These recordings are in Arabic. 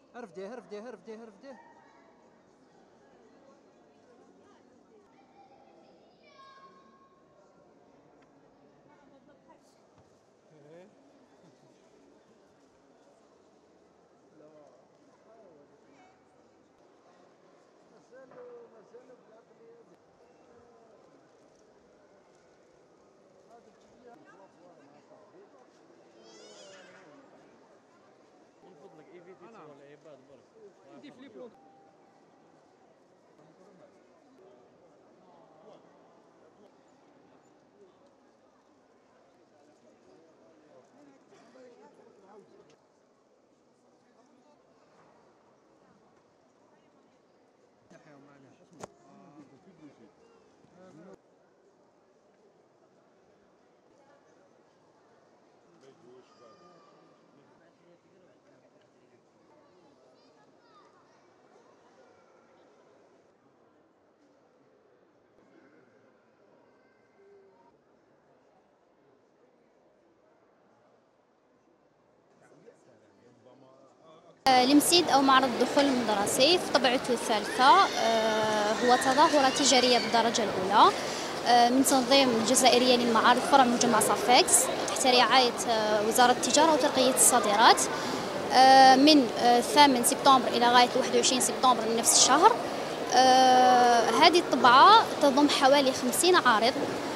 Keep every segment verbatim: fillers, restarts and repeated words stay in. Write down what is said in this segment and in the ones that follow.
ارفديه ارفديه ارفديه ارفديه. من فضلك ايفيتي تصور العباد برك. دي فليب لونك. المسيد أو معرض الدخول المدرسي في طبعته الثالثة هو تظاهرة تجارية بالدرجة الأولى من تنظيم الجزائرية للمعارض فرع مجمع صافيكس تحت رعاية وزارة التجارة وترقية الصادرات من الثامن سبتمبر إلى غاية واحد وعشرين سبتمبر من نفس الشهر. هذه الطبعة تضم حوالي خمسين عارض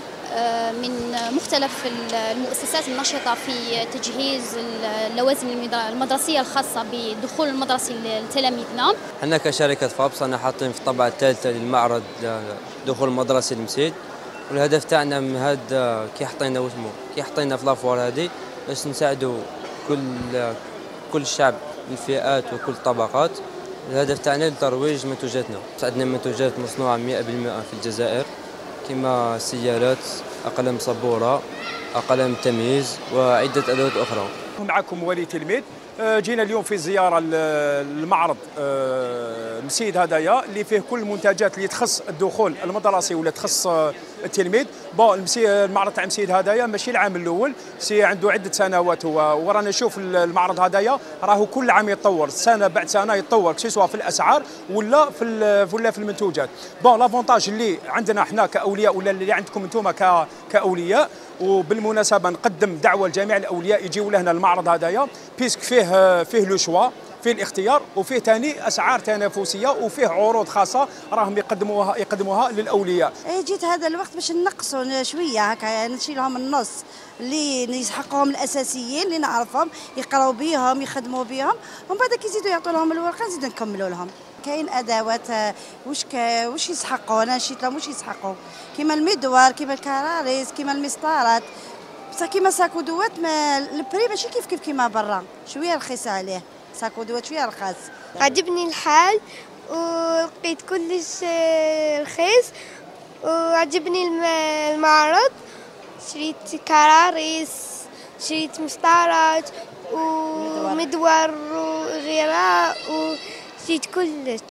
من مختلف المؤسسات النشطة في تجهيز اللوازم المدرسية الخاصة بالدخول المدرسي لتلاميذنا. احنا كشركة فابس أنا حاطين في الطبعة الثالثة للمعرض دخول المدرسي المسيد، والهدف تاعنا من هذا كي حطينا واسمه كي حطينا في لافوار هذه باش نساعدوا كل كل الشعب الفئات وكل الطبقات. الهدف تاعنا لترويج منتوجاتنا. عندنا منتوجات مصنوعة مئة بالمئة في الجزائر كما سيارات، أقلام سبورة، أقلام تمييز وعدة أدوات أخرى. معكم ولي تلميذ. جينا اليوم في زيارة المعرض المسيد هدايا اللي فيه كل المنتجات اللي تخص الدخول المدرسي ولا تخص التلميذ. بون المعرض تاع مسيد هدايا ماشي العام الاول، سي عنده عده سنوات هو، ورانا نشوف المعرض هدايا راهو كل عام يتطور، سنه بعد سنه يتطور سواء في الاسعار ولا في ولا في المنتوجات. بون لافونتاج اللي عندنا احنا كاولياء ولا اللي عندكم انتم كاولياء، وبالمناسبه نقدم دعوه لجميع الاولياء يجيو لهنا المعرض هدايا بيسك فيه فيه لو شوا، فيه الاختيار، وفيه ثاني اسعار تنافسيه، وفيه عروض خاصه راهم يقدموها يقدموها للاولياء. جيت هذا الوقت باش نقصوا شويه هكا نشيلهم النص اللي يسحقهم الاساسيين اللي نعرفهم يقراو بيهم يخدموا بيهم، ومن بعد كي يزيدوا يعطوا لهم الورقه نزيدوا نكملوا لهم. كاين ادوات واش واش يسحقوا، انا نشيت لهم واش يسحقوا، كيما المدوار كيما الكراريس كيما المسطرات، بصح كيما ساكودوات ما البري ماشي كيف كيف كيما برا، شويه رخيصه عليه ساكودوات شويه رخاص. عجبني الحال ولقيت كلش رخيص وعجبني المعرض، شريت كراريس شريت مسطرات ومدور وغيرها وشريت كلش.